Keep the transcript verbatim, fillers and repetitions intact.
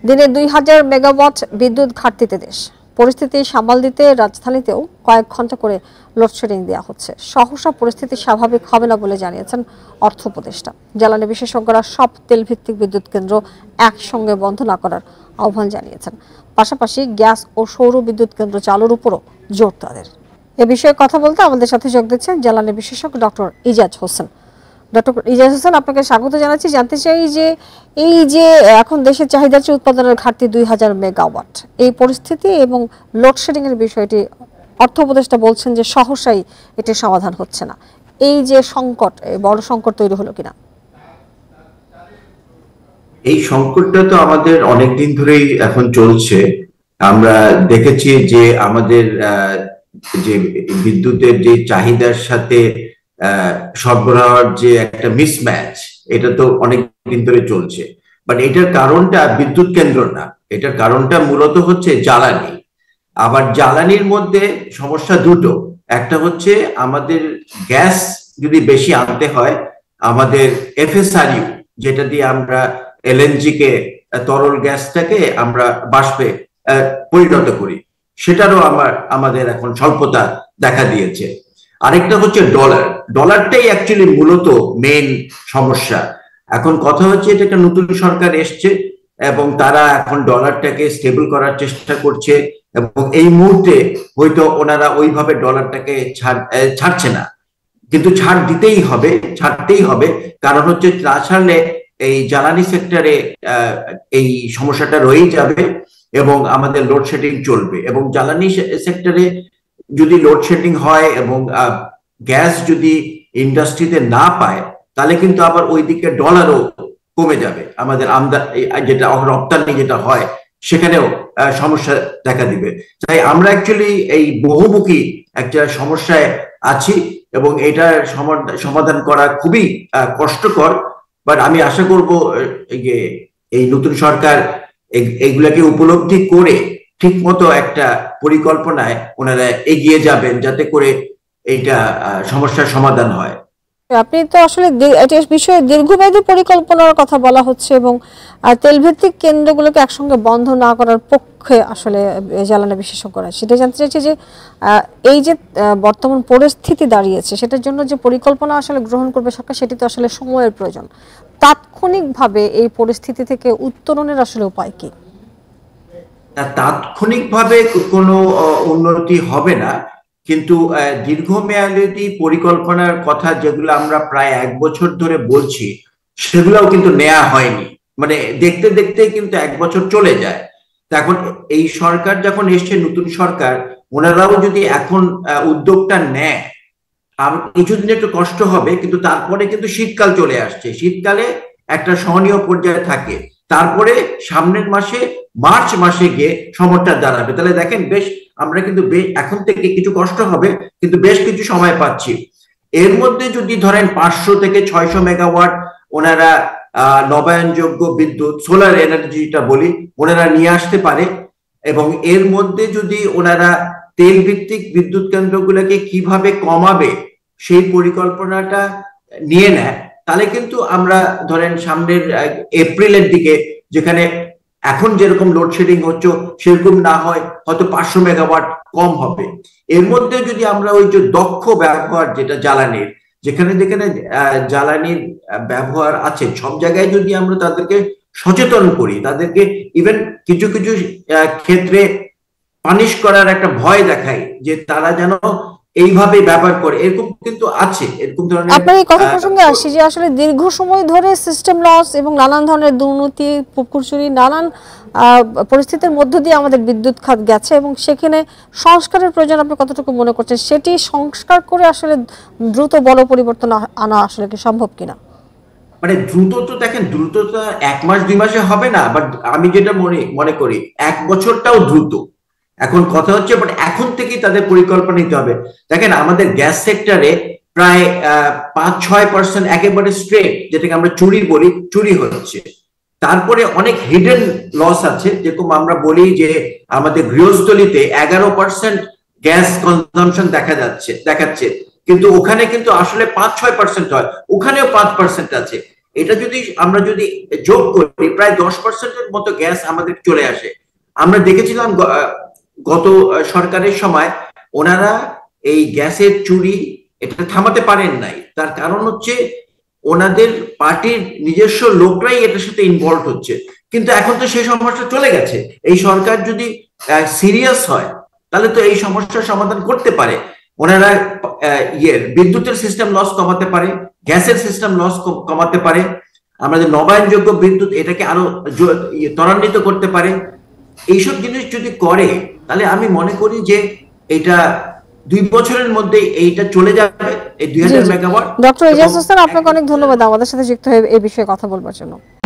দিনে দুই হাজার মেগাওয়াট বিদ্যুৎ ঘাটতিতে দেশ। পরিস্থিতি সামাল দিতে রাজধানীতেও কয়েক ঘন্টা করে লোডশেডিং দেওয়া হচ্ছে। সহসা পরিস্থিতি স্বাভাবিক হবে না বলে জানিয়েছেন অর্থ উপদেষ্টা। জ্বালানি বিশেষজ্ঞরা সব তেলভিত্তিক বিদ্যুৎ কেন্দ্র একসঙ্গে বন্ধ না করার আহ্বান জানিয়েছেন। পাশাপাশি গ্যাস ও সৌর বিদ্যুৎ কেন্দ্র চালুর উপরও জোর তাদের। এ বিষয়ে কথা বলতে আমাদের সাথে যোগ দিচ্ছেন জ্বালানি বিশেষজ্ঞ ডক্টর ইজাজ হোসেন। ডক্টর ইজাজ হোসেন, আপনাকে স্বাগত জানাচ্ছি। জানতে চাই যে এই যে এখন দেশের চাহিদার চেয়ে উৎপাদনের ঘাটতি দুই হাজার মেগাওয়াট, এই পরিস্থিতি এবং লোডশেডিং এর বিষয়টি অর্থ উপদেষ্টা বলছেন যে সহসাই এটির সমাধান হচ্ছে না। এই যে সংকট, বড় সংকট তৈরি হলো কিনা? এই সংকটটা তো আমাদের অনেকদিন ধরেই এখন চলছে। আমরা দেখেছি যে আমাদের যে বিদ্যুতের যে চাহিদার সাথে সরবরাহের যে একটা মিসম্যাচ, এটা তো অনেক দিন ধরে চলছে। বাট এটার কারণটা বিদ্যুৎ কেন্দ্র না, এটার কারণটা মূলত হচ্ছে জ্বালানি। আবার জ্বালানির মধ্যে সমস্যা দুটো। একটা হচ্ছে আমাদের গ্যাস যদি বেশি আনতে হয়, আমাদের এফএসআরইউ যেটা দিয়ে আমরা এলএনজি কে, তরল গ্যাসটাকে আমরা বাষ্পে পরিণত করি, সেটারও আমার আমাদের এখন স্বল্পতা দেখা দিয়েছে। আরেকটা হচ্ছে ডলার। ডলারটাই অ্যাকচুয়ালি মূলত মেইন সমস্যা। এখন কথা হচ্ছে এটা একটা নতুন সরকার এসছে এবং তারা এখন ডলারটাকে স্টেবল করার চেষ্টা করছে এবং এই মুহূর্তে হয়তো ওনারা ওইভাবে ডলারটাকে ছাড় ছাড়ছে না, কিন্তু ছাড় দিতেই হবে, ছাড়তেই হবে। কারণ হচ্ছে না ছাড়লে এই জ্বালানি সেক্টরে এই সমস্যাটা রয়েই যাবে এবং আমাদের লোডশেডিং চলবে। এবং জ্বালানি সেক্টরে যদি লোডশেডিং হয় এবং গ্যাস যদি ইন্ডাস্ট্রিতে না পায়, তাহলে কিন্তু আবার ওইদিকে ডলারও কমে যাবে। আমাদের আমদানি যেটা রপ্তানি যেটা হয় সেখানেও সমস্যা দেখা দিবে। তাই আমরা অ্যাকচুয়ালি এই বহুমুখী একটা সমস্যায় আছি এবং এটার সমাধান করা খুবই কষ্টকর। বাট আমি আশা করব যে এই নতুন সরকার এগুলাকে উপলব্ধি করে ঠিক মতো একটা পরিকল্পনায় ওনারা এগিয়ে যাবেন, যাতে করে এইটা সমস্যার সমাধান হয়। আপনি তো আসলে এটার বিষয়ে দীর্ঘমেয়াদী পরিকল্পনার কথা বলা হচ্ছে এবং তেলভিত্তিক কেন্দ্রগুলোকে একসঙ্গে বন্ধ না করার পক্ষে আসলে জ্বালানি বিশেষজ্ঞরা। সেটা জানতে চাইছে যে এই যে বর্তমান পরিস্থিতি দাঁড়িয়েছে, সেটার জন্য যে পরিকল্পনা আসলে গ্রহণ করবে সরকার, সেটি তো আসলে সময়ের প্রয়োজন। তাৎক্ষণিকভাবে এই পরিস্থিতি থেকে উত্তরণের আসলে উপায় কি? তাৎক্ষণিকভাবে কোনো উন্নতি হবে না, কিন্তু দীর্ঘমেয়াদী পরিকল্পনার কথা যেগুলো আমরা প্রায় এক বছর ধরে বলছি, সেগুলোও কিন্তু নেওয়া হয়নি। মানে দেখতে দেখতে কিন্তু এক বছর চলে যায়। তা এখন এই সরকার যখন এসছে, নতুন সরকার, ওনারাও যদি এখন উদ্যোগটা নেয়, আর কিছুদিন একটু কষ্ট হবে, কিন্তু তারপরে কিন্তু শীতকাল চলে আসছে। শীতকালে একটা সহনীয় পর্যায়ে থাকে, তারপরে সামনের মাসে মার্চ মাসে গিয়ে সমস্যা দাঁড়াবে। তাহলে দেখেন, বেশ আমরা কিন্তু এখন থেকে কিছু কষ্ট হবে, কিন্তু বেশ কিছু সময় পাচ্ছি। এর মধ্যে যদি ধরেন পাঁচশো থেকে ছয়শো মেগাওয়াট ওনারা আহ নবায়নযোগ্য বিদ্যুৎ, সোলার এনার্জিটা বলি, ওনারা নিয়ে আসতে পারে এবং এর মধ্যে যদি ওনারা তেল ভিত্তিক বিদ্যুৎ কেন্দ্রগুলোকে কিভাবে কমাবে সেই পরিকল্পনাটা নিয়ে নেয়, তাহলে কিন্তু আমরা ধরেন সামনের এপ্রিলের দিকে, যেখানে এখন যেরকম লোডশেডিং হচ্ছে সেরকম না হয়, হয়তো পাঁচশো মেগাওয়াট কম হবে। এর মধ্যে যদি আমরা ওই যে দক্ষ ব্যবহার, যেটা জ্বালানির, যেখানে যেখানে জ্বালানির ব্যবহার আছে সব জায়গায় যদি আমরা তাদেরকে সচেতন করি, তাদেরকে ইভেন কিছু কিছু ক্ষেত্রে পানিশ করার একটা ভয় দেখাই যে তারা যেন এইভাবে ব্যবহার করে, এরকম কিন্তু আছে। এরকম ধরনের আপনার এই কথা প্রসঙ্গে আসি যে আসলে দীর্ঘ সময় ধরে সিস্টেম লস এবং নানান ধরনের দুর্নীতি, পুকুর চুরি, নানান পরিস্থিতির মধ্য দিয়ে আমাদের বিদ্যুৎ খাত গেছে এবং সেখানে সংস্কারের প্রয়োজন আপনি কতটুকু মনে করছেন? সেটি সংস্কার করে আসলে দ্রুত বড় পরিবর্তন আনা আসলে কি সম্ভব কিনা? মানে দ্রুত তো দেখেন, দ্রুত তো এক মাস দুই মাসে হবে না, বাট আমি যেটা মনে মনে করি এক বছরটাও দ্রুত। এখন কথা হচ্ছে বাট এখন থেকেই তাদের পরিকল্পনা নিতে হবে। দেখেন, আমাদের গ্যাস সেক্টরে প্রায় পাঁচ ছয় পার্সেন্ট একেবারে স্ট্রেট, যেটাকে আমরা চুরি বলি, চুরি হচ্ছে। তারপরে অনেক হিডেন লস আছে, যেরকম আমরা বলি যে আমাদের গৃহস্থলীতে এগারো পার্সেন্ট গ্যাস কনজাম্পশন দেখা যাচ্ছে দেখাচ্ছে, কিন্তু ওখানে কিন্তু আসলে পাঁচ ছয় পার্সেন্ট হয়, ওখানেও পাঁচ পার্সেন্ট আছে। এটা যদি আমরা যদি যোগ করি প্রায় দশ পার্সেন্টের মতো গ্যাস আমাদের চলে আসে। আমরা দেখেছিলাম গত সরকারের সময় ওনারা এই গ্যাসের চুরি এটা থামাতে পারেন নাই, তার কারণ হচ্ছে ওনাদের পার্টির নিজস্ব লোকরাই এটার সাথে ইনভলভ হচ্ছে। কিন্তু এখন তো সেই সমস্যা চলে গেছে। এই সরকার যদি সিরিয়াস হয় তাহলে তো এই সমস্যার সমাধান করতে পারে। ওনারা ইয়ে বিদ্যুতের সিস্টেম লস কমাতে পারে, গ্যাসের সিস্টেম লস কমাতে পারে, আমাদের নবায়নযোগ্য বিদ্যুৎ এটাকে আরো ত্বরান্বিত করতে পারে। এইসব জিনিস যদি করে তাহলে আমি মনে করি যে এটা দুই বছরের মধ্যে এইটা চলে যাবে, এই দুই হাজার মেগাওয়াট। ডক্টর ইজাজ হোসেন, আপনাকে অনেক ধন্যবাদ আমাদের সাথে যুক্ত হয়ে এই বিষয়ে কথা বলবার জন্য।